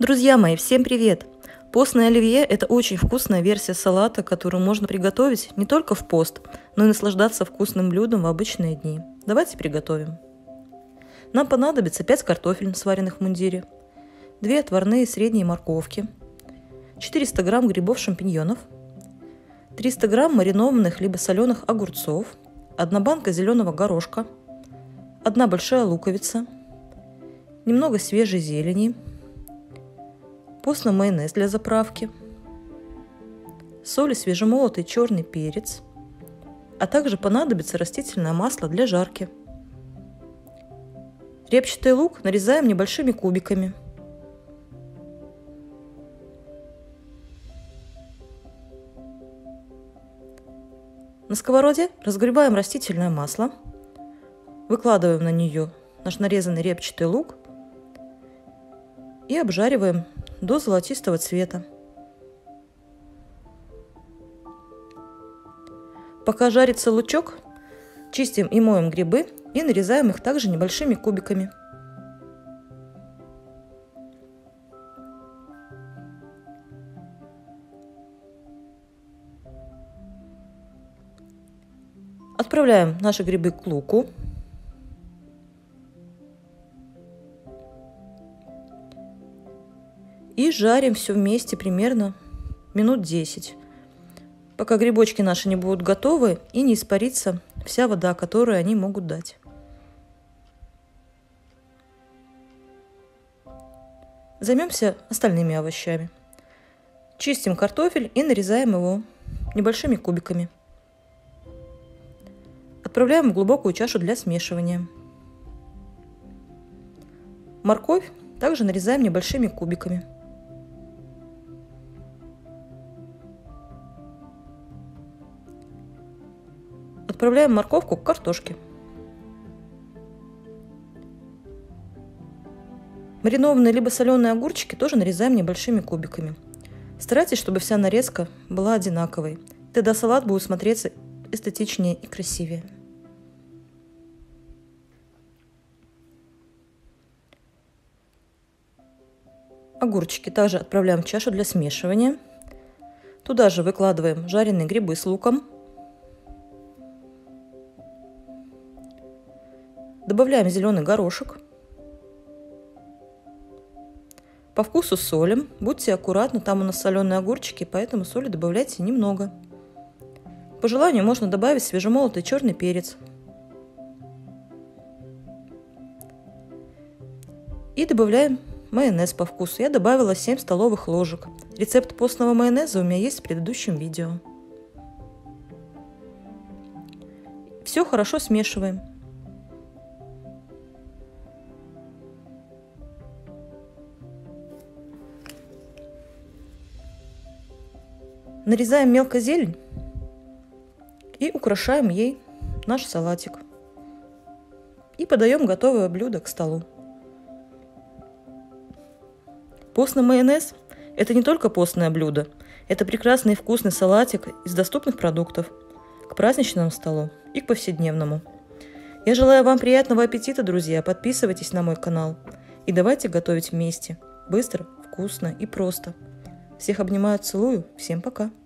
Друзья мои, всем привет! Постное оливье – это очень вкусная версия салата, которую можно приготовить не только в пост, но и наслаждаться вкусным блюдом в обычные дни. Давайте приготовим. Нам понадобится 5 картофелин, сваренных в мундире, 2 отварные средние морковки, 400 грамм грибов-шампиньонов, 300 грамм маринованных либо соленых огурцов, 1 банка зеленого горошка, 1 большая луковица, немного свежей зелени, постный майонез для заправки, соль и свежемолотый черный перец, а также понадобится растительное масло для жарки. Репчатый лук нарезаем небольшими кубиками. На сковороде разогреваем растительное масло, выкладываем на нее наш нарезанный репчатый лук и обжариваем до золотистого цвета. Пока жарится лучок, чистим и моем грибы и нарезаем их также небольшими кубиками. Отправляем наши грибы к луку. И жарим все вместе примерно минут 10, пока грибочки наши не будут готовы и не испарится вся вода, которую они могут дать. Займемся остальными овощами. Чистим картофель и нарезаем его небольшими кубиками. Отправляем в глубокую чашу для смешивания. Морковь также нарезаем небольшими кубиками. Отправляем морковку к картошке. Маринованные либо соленые огурчики тоже нарезаем небольшими кубиками. Старайтесь, чтобы вся нарезка была одинаковой. Тогда салат будет смотреться эстетичнее и красивее. Огурчики также отправляем в чашу для смешивания. Туда же выкладываем жареные грибы с луком. Добавляем зеленый горошек. По вкусу солим. Будьте аккуратны, там у нас соленые огурчики, поэтому соли добавляйте немного. По желанию можно добавить свежемолотый черный перец. И добавляем майонез по вкусу. Я добавила 7 столовых ложек. Рецепт постного майонеза у меня есть в предыдущем видео. Все хорошо смешиваем. Нарезаем мелко зелень и украшаем ей наш салатик. И подаем готовое блюдо к столу. Постный майонез – это не только постное блюдо, это прекрасный и вкусный салатик из доступных продуктов к праздничному столу и к повседневному. Я желаю вам приятного аппетита, друзья, подписывайтесь на мой канал и давайте готовить вместе, быстро, вкусно и просто. Всех обнимаю, целую, всем пока!